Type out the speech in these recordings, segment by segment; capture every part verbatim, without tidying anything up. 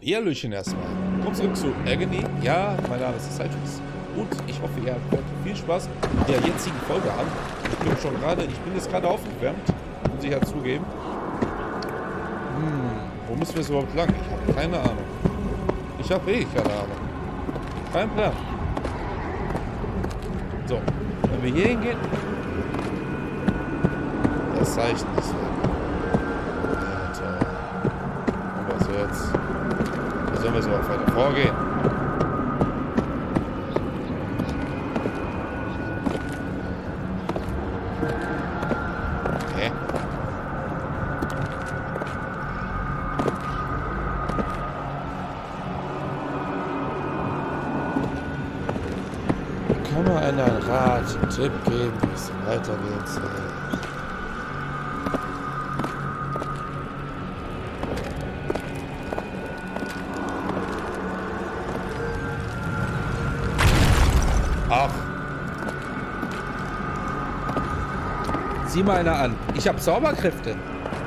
Hallöchen erstmal. Kommt zurück zu Agony. Ja, mein Name ist Cytrus. Und ich hoffe, ihr habt viel Spaß mit der jetzigen Folge an. Ich bin schon gerade, ich bin jetzt gerade aufgewärmt, muss ich ja zugeben. Hm, wo müssen wir jetzt überhaupt lang? Ich habe keine Ahnung. Ich habe eh keine Ahnung. Kein Plan. So, wenn wir hier hingehen. Das Zeichen ist weg. Alter. Und was jetzt? Wie sollen wir so auch weiter vorgehen? Okay. Kann man einen Rat, einen Tipp geben, wie es weitergehen soll? Ach. Sieh mal einer an. Ich habe Zauberkräfte.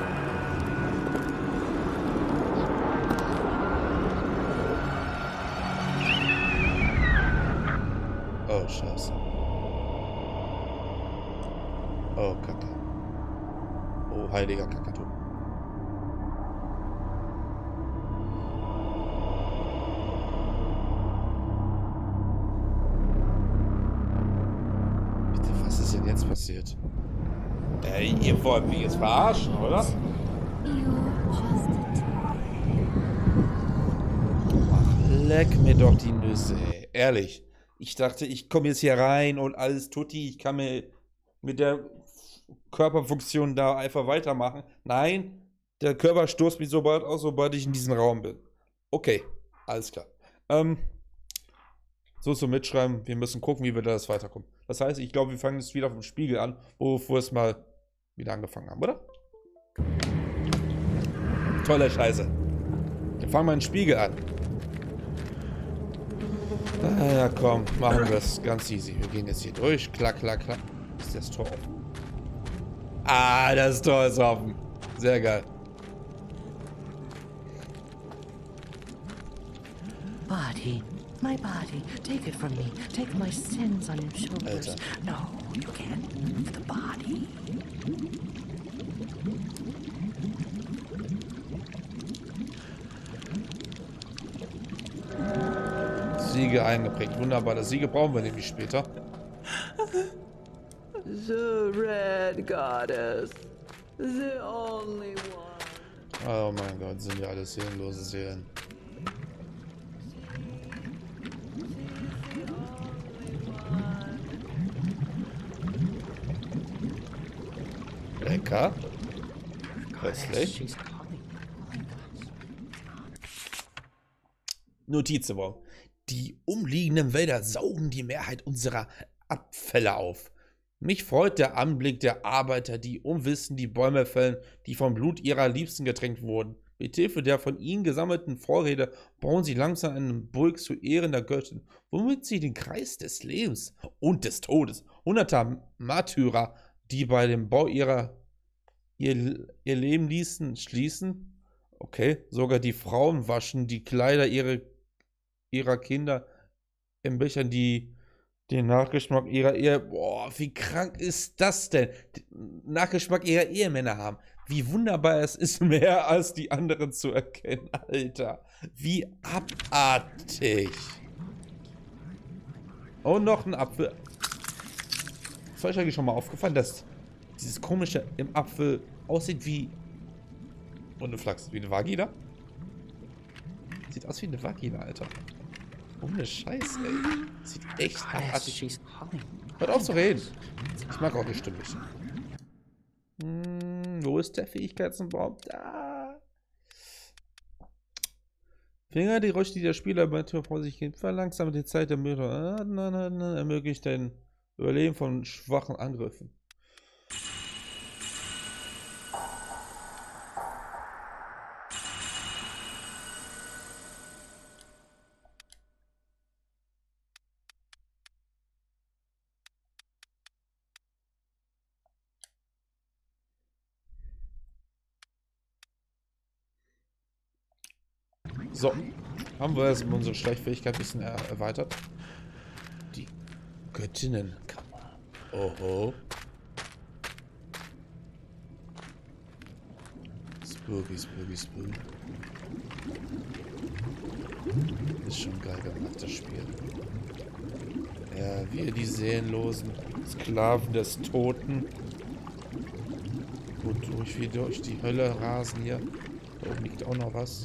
Oh, Scheiße. Oh, Kacke. Oh, heiliger Kakadu. Was ist denn jetzt passiert? Ey, ihr wollt mich jetzt verarschen, oder? Ach, leck mir doch die Nüsse, ey. Ehrlich. Ich dachte, ich komme jetzt hier rein und alles tutti. Ich kann mir mit der Körperfunktion da einfach weitermachen. Nein, der Körper stoßt mich sobald aus, sobald ich in diesem Raum bin. Okay, alles klar. Ähm, so zum Mitschreiben. Wir müssen gucken, wie wir da das weiterkommen. Das heißt, ich glaube, wir fangen jetzt wieder vom Spiegel an, wo wir es mal wieder angefangen haben, oder? Tolle Scheiße. Wir fangen mal den Spiegel an. Ah, ja, komm, machen wir es ganz easy. Wir gehen jetzt hier durch. Klack, klack, klack. Ist das Tor offen? Ah, das Tor ist offen. Sehr geil. Body, my body, take it from me. Take my sins on your shoulders. Alter. No, you can't move the body. Siege eingeprägt. Wunderbar. Das Siege brauchen wir nämlich später. The red goddess. The only one. Oh mein Gott, sind ja alles seelenlose Seelen. Lecker. Köstlich. Notizbaum. Die umliegenden Wälder saugen die Mehrheit unserer Abfälle auf. Mich freut der Anblick der Arbeiter, die unwissend die Bäume fällen, die vom Blut ihrer Liebsten getränkt wurden. Mit Hilfe der von ihnen gesammelten Vorräte bauen sie langsam einen Burg zu Ehren der Göttin, womit sie den Kreis des Lebens und des Todes hunderter Märtyrer, die bei dem Bau ihrer ihr, ihr Leben ließen, schließen. Okay, sogar die Frauen waschen die Kleider ihrer, ihrer Kinder in Bechern, die den Nachgeschmack ihrer Ehe... Boah, wie krank ist das denn? Den Nachgeschmack ihrer Ehemänner haben. Wie wunderbar es ist, mehr als die anderen zu erkennen, Alter. Wie abartig. Und noch ein Apfel. Ist euch eigentlich schon mal aufgefallen, dass dieses komische im Apfel aussieht wie... Ohne Flachs, wie eine Vagina? Sieht aus wie eine Vagina, Alter. Ohne Scheiß, ey. Sieht echt abartig. Hört auf zu reden. Ich mag auch die Stimme nicht. Hm, wo ist der Fähigkeitsbaum? Da. Finger, die Räusche, die der Spieler bei Tür vor sich geht, verlangsamt die Zeit der Mütter. Ermöglicht ein Überleben von schwachen Angriffen. So. Haben wir jetzt unsere Schleichfähigkeit ein bisschen er erweitert. Die Göttinnenkammer. Oho. Spooky, spooky, spooky. Ist schon geil gemacht, das Spiel. Ja, wir die seelenlosen Sklaven des Toten. Wodurch wir durch die Hölle rasen hier. Da oben liegt auch noch was.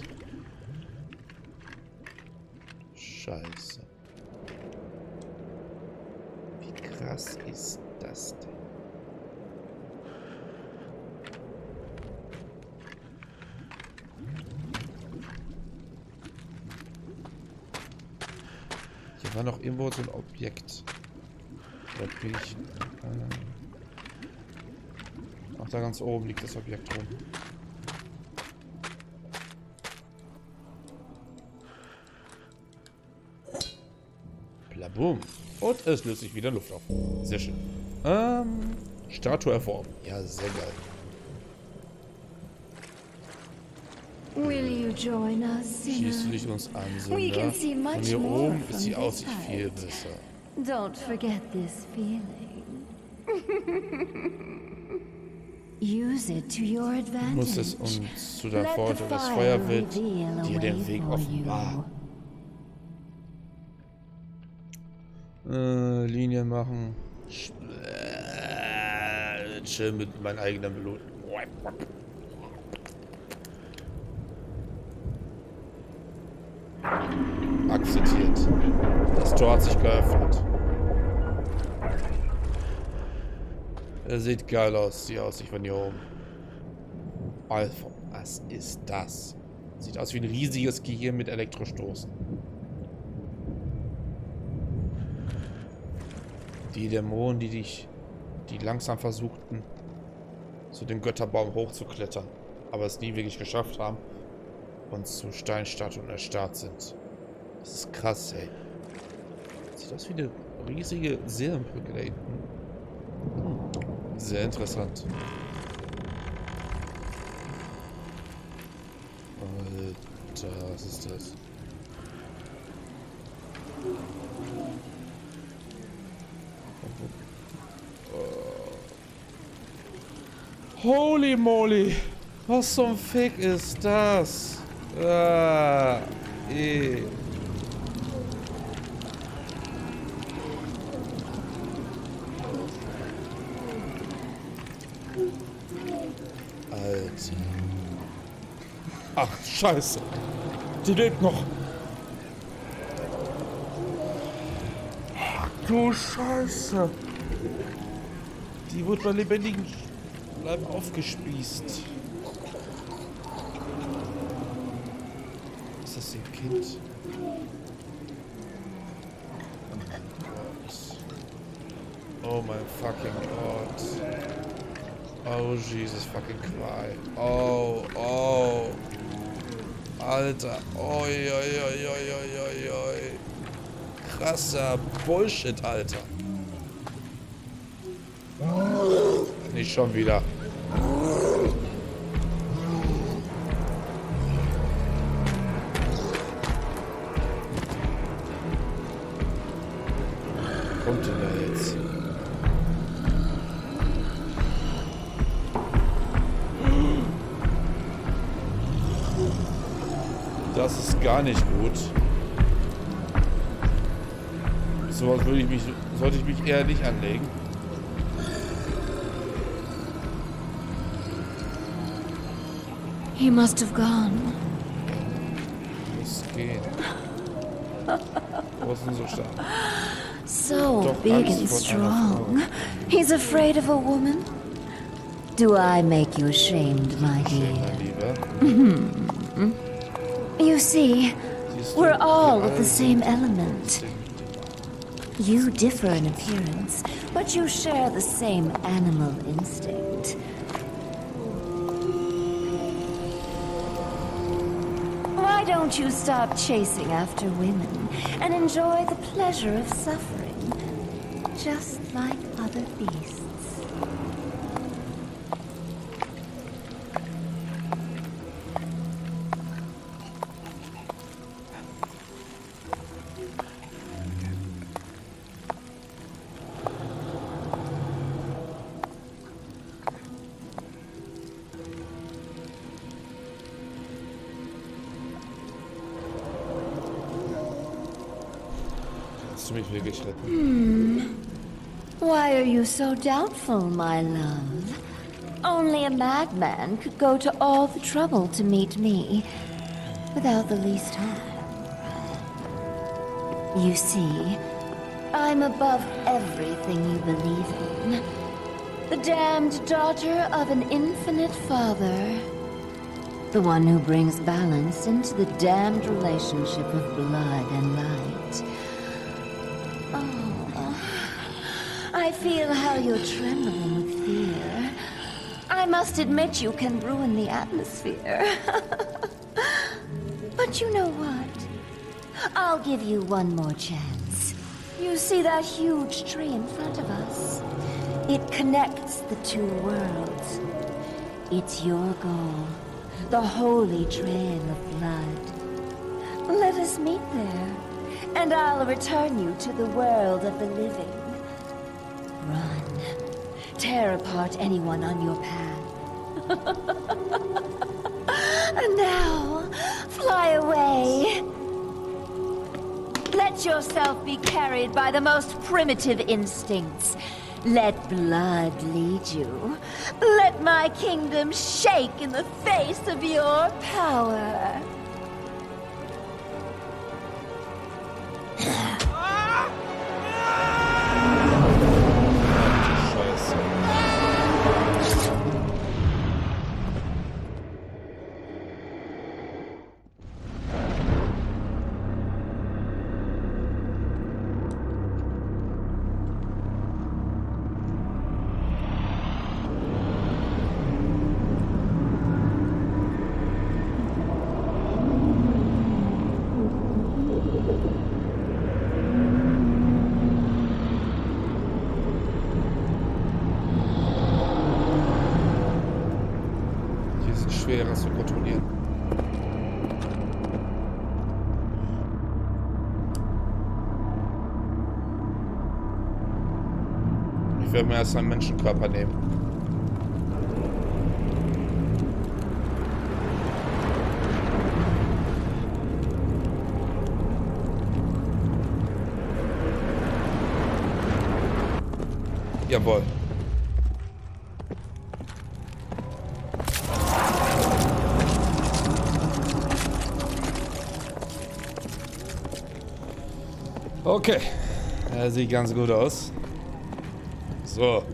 Scheiße. Wie krass ist das denn? Hier war noch irgendwo so ein Objekt. Da bin ich. Äh Ach, da ganz oben liegt das Objekt rum. Blabum. Und es löst sich wieder Luft auf. Sehr schön. Ähm, Statue erworben. Ja, sehr geil. Will you join us, Schließt du Sinner? dich uns an, We can see Sünder? Von much hier more oben ist from die this Aussicht viel height. besser. Don't forget this feeling. Use it to your Du musst es advantage. uns zu deinem Let Vorteil. the Das fire Feuer wird reveal a dir way den Weg for offenbaren. you. Äh, Linien machen. Sch äh, chill mit meinem eigenen Blut. Akzeptiert. Das Tor hat sich geöffnet. Er sieht geil aus, die Aussicht von hier oben. Alpha, was ist das? Sieht aus wie ein riesiges Gehirn mit Elektrostoßen. Die Dämonen, die dich, die langsam versuchten, zu dem Götterbaum hochzuklettern, aber es nie wirklich geschafft haben und zu Steinstatuen erstarrt sind. Das ist krass, ey. Sieht aus wie eine riesige Silbenbrücke da hinten. Hm. Sehr interessant. Alter, was ist das? Holy moly! Was zum Fick ist das? Ah, eh. Alter. Ach, scheiße. Die lebt noch. Ach, du Scheiße. Die wurde bei lebendigen Leib aufgespießt. Ist das ihr Kind? Oh mein fucking Gott. Oh, Jesus fucking Christ. Oh, oh. Alter. Oi, oi, oi, oi, oi, oi, oi. Krasser Bullshit, Alter. Nicht schon wieder. Kommt denn da jetzt? Das ist gar nicht gut. So was würde ich mich, sollte ich mich eher nicht anlegen. He must have gone. Muss gehen. Wo ist denn so stark? So Doch big Angst and vor einer strong. He's afraid of a woman? Do I make you ashamed, my dear? Mein Lieber. You see, Siehst du, we're all wir of the alle same sind element. You differ in appearance, but you share the same animal instinct. Why don't you stop chasing after women and enjoy the pleasure of suffering, just like other beasts? Willst du mich wirklich retten? Hmm. Why are you so doubtful, my love? Only a madman could go to all the trouble to meet me without the least harm. You see, I'm above everything you believe in. The damned daughter of an infinite father. The one who brings balance into the damned relationship of blood and light. Oh, I feel how you're trembling with fear. I must admit you can ruin the atmosphere. But you know what? I'll give you one more chance. You see that huge tree in front of us? It connects the two worlds. It's your goal. The holy trail of blood. Let us meet there, and I'll return you to the world of the living. Run. Tear apart anyone on your path. And now, fly away. Let yourself be carried by the most primitive instincts. Let blood lead you. Let my kingdom shake in the face of your power. Schwerer zu kontrollieren. Ich werde mir erst einen Menschenkörper nehmen. Jawohl. Okay, er sieht ganz gut aus. So.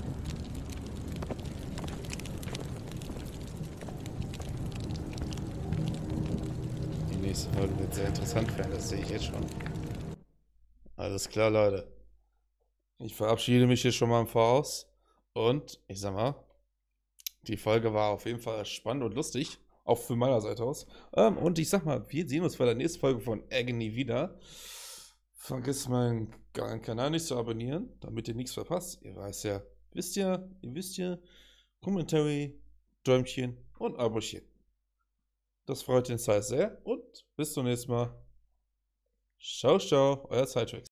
Die nächste Folge wird sehr interessant werden, das sehe ich jetzt schon. Alles klar, Leute. Ich verabschiede mich hier schon mal im Voraus. Und ich sag mal, die Folge war auf jeden Fall spannend und lustig. Auch von meiner Seite aus. Ähm, und ich sag mal, wir sehen uns bei der nächsten Folge von Agony wieder. Vergesst meinen Kanal nicht zu abonnieren, damit ihr nichts verpasst. Ihr weißt ja, wisst ihr, ihr wisst ja, Commentary, Däumchen und Abochen. Das freut den Zeit sehr und bis zum nächsten Mal. Ciao, ciao, euer Sidetracks.